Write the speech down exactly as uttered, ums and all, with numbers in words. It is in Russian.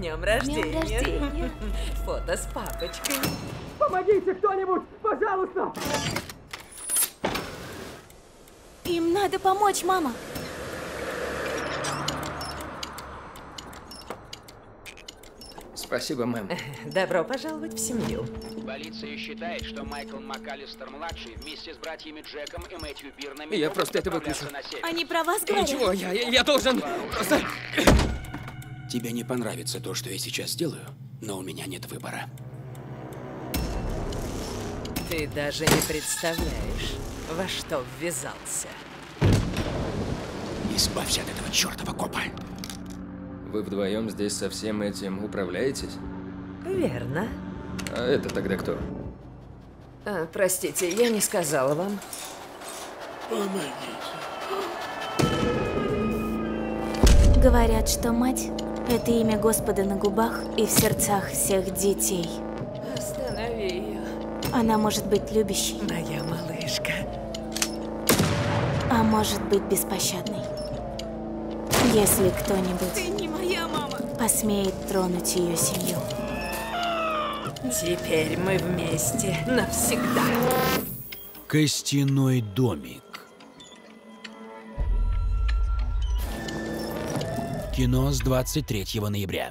днем рождения. Днем рождения. Фото с папочкой. Помогите кто-нибудь, пожалуйста! Им надо помочь, мама. Спасибо, мэм. Добро пожаловать в семью. Полиция считает, что Майкл МакАлистер-младший вместе с братьями Джеком и Мэтью Бирнами Я могут просто это отправляться выключу. на север. Они про вас говорят. Ничего, я, я, я должен просто... Тебе не понравится то, что я сейчас сделаю, но у меня нет выбора. Ты даже не представляешь, во что ввязался. Избавься от этого чертова копа. Вы вдвоем здесь со всем этим управляетесь? Верно. А это тогда кто? А, простите, я не сказала вам. Говорят, что мать — это имя Господа на губах и в сердцах всех детей. Останови ее. Она может быть любящей, Моя малышка. а может быть беспощадной. Если кто-нибудь Ты не моя мама. посмеет тронуть ее семью. Теперь мы вместе навсегда. Костяной домик. Кино с двадцать третьего ноября.